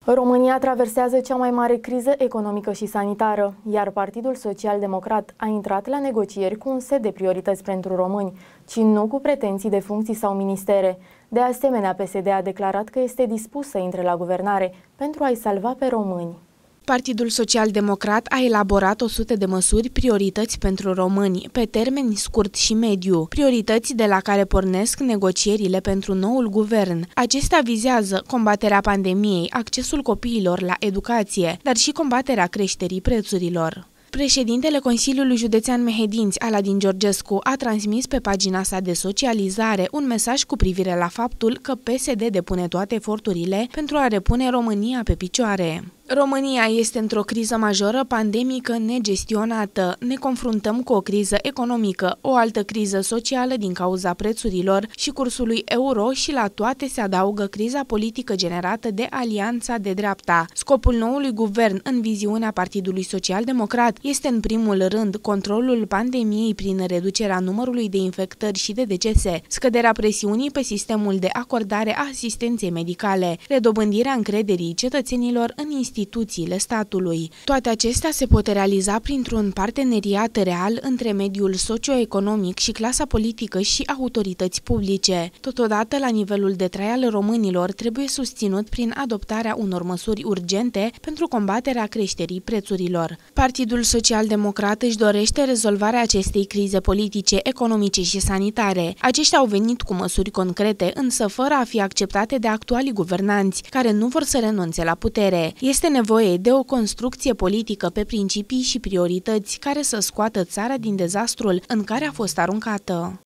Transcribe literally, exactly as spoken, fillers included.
România traversează cea mai mare criză economică și sanitară, iar Partidul Social-Democrat a intrat la negocieri cu un set de priorități pentru români, ci nu cu pretenții de funcții sau ministere. De asemenea, P S D a declarat că este dispus să intre la guvernare pentru a-i salva pe români. Partidul Social-Democrat a elaborat o sută de măsuri priorități pentru români, pe termen scurt și mediu, priorități de la care pornesc negocierile pentru noul guvern. Acestea vizează combaterea pandemiei, accesul copiilor la educație, dar și combaterea creșterii prețurilor. Președintele Consiliului Județean Mehedinți, Aladin Georgescu, a transmis pe pagina sa de socializare un mesaj cu privire la faptul că P S D depune toate eforturile pentru a repune România pe picioare. România este într-o criză majoră pandemică negestionată. Ne confruntăm cu o criză economică, o altă criză socială din cauza prețurilor și cursului euro și la toate se adaugă criza politică generată de Alianța de Dreapta. Scopul noului guvern, în viziunea Partidului Social-Democrat, este în primul rând controlul pandemiei prin reducerea numărului de infectări și de decese, scăderea presiunii pe sistemul de acordare a asistenței medicale, redobândirea încrederii cetățenilor în instituții instituțiile statului. Toate acestea se pot realiza printr-un parteneriat real între mediul socioeconomic și clasa politică și autorități publice. Totodată, la nivelul de trai al românilor trebuie susținut prin adoptarea unor măsuri urgente pentru combaterea creșterii prețurilor. Partidul Social-Democrat își dorește rezolvarea acestei crize politice, economice și sanitare. Aceștia au venit cu măsuri concrete, însă fără a fi acceptate de actualii guvernanți, care nu vor să renunțe la putere. Este nevoie de o construcție politică pe principii și priorități care să scoată țara din dezastrul în care a fost aruncată.